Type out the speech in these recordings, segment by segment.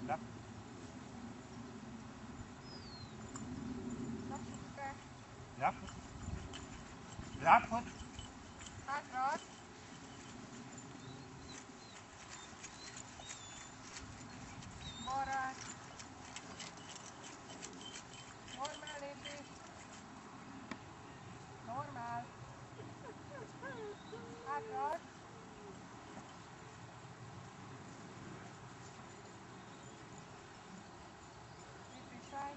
Lap. Lápot. Lápot. Hátra. Balra. Normál lépés. Normál. Hátra. Lépés száj.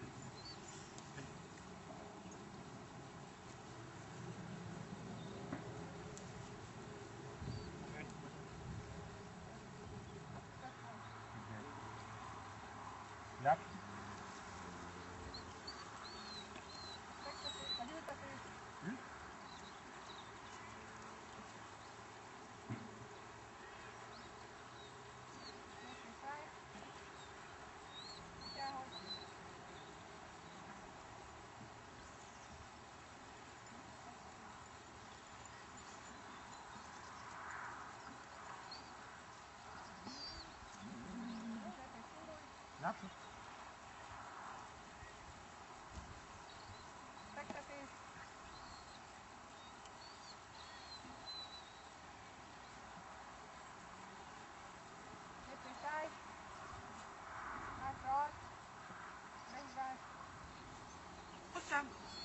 Lap. Fektetés, vagy ültetés. Lépés száj. Kutyához. Lépés fordulj. Lápot. Fektetés. Lépés száj. Hátra arc. Behívás. Hozzám.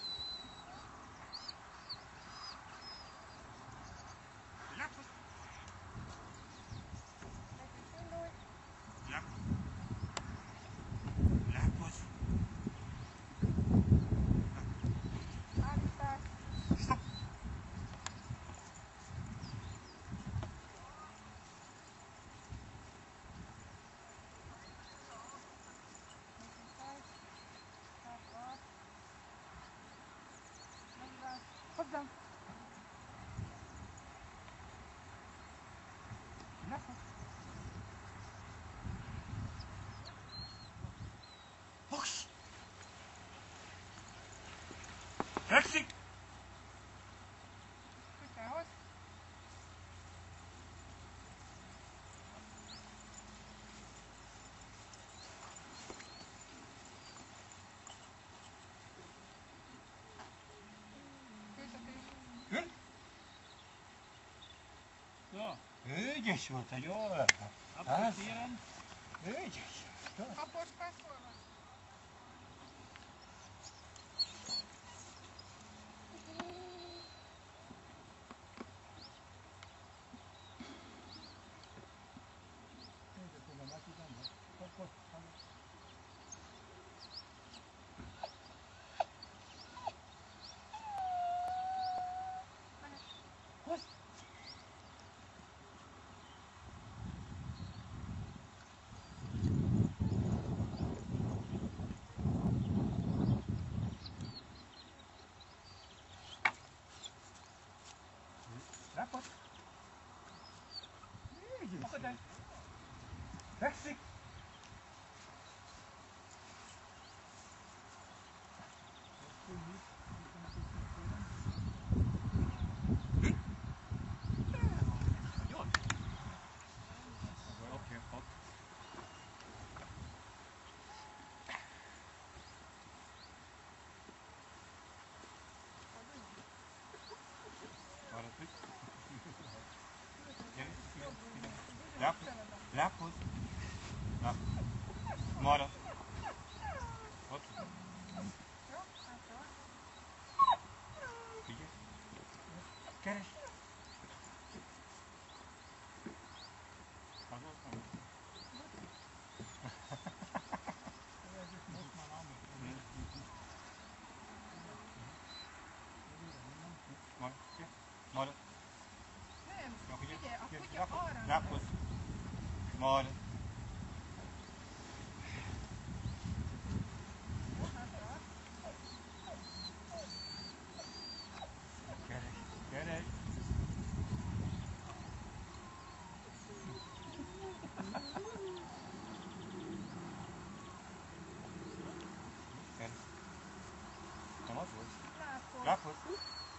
Lápot. Lépés indulj. Lápot. Lápot. Állítás. Stop. Lépés száj. Hátra arc. Behívás. Hozzám. Lápot. Hoss. Fekszik. Kutyához. Ültetés. Ön? Ja, Ügyes volt, hogy jól. abgeféren. Ügyes. Kapos passzol van. Lápot. Ügyes. Fekszik. Jól. Oké, ok. Arra tűz. Lápot. Lápot. Lápot. Marad. Ott. Jó? Hátra arc. Figyelj. Keres. Azon. Marad. Marad. Nem. Ja, figyelj. Figyelj, a kutya Lápot. arra. Lápot. Marad. Jó, hátra arc. Keres. Keres. Keres. Nem az volt? Lápot. Lápot.